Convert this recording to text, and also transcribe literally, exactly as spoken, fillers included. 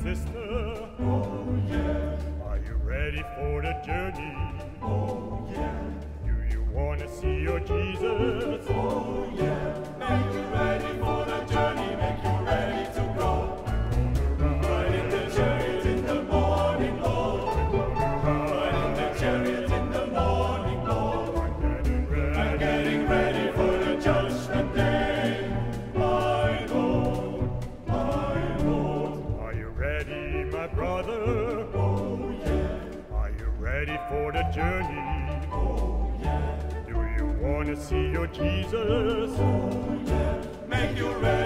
sister. Oh yeah. Are you ready for the journey? Oh yeah. Do you wanna see your Jesus? Oh yeah. Make you ready for the journey, make you ready to go. Ride in the chariot in the morning, Lord. Ride in the chariot in the morning, Lord. I'm getting ready for the judgment day. My Lord, my Lord. Are you ready, my brother? Oh yeah. Are you ready for the journey? Oh yeah. Do you wanna see your Jesus? Oh yeah. Make you ready.